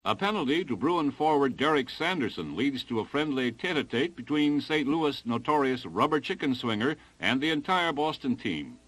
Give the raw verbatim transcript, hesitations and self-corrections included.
A penalty to Bruin forward Derek Sanderson leads to a friendly tete-a-tete between Saint Louis' notorious rubber chicken swinger and the entire Boston team.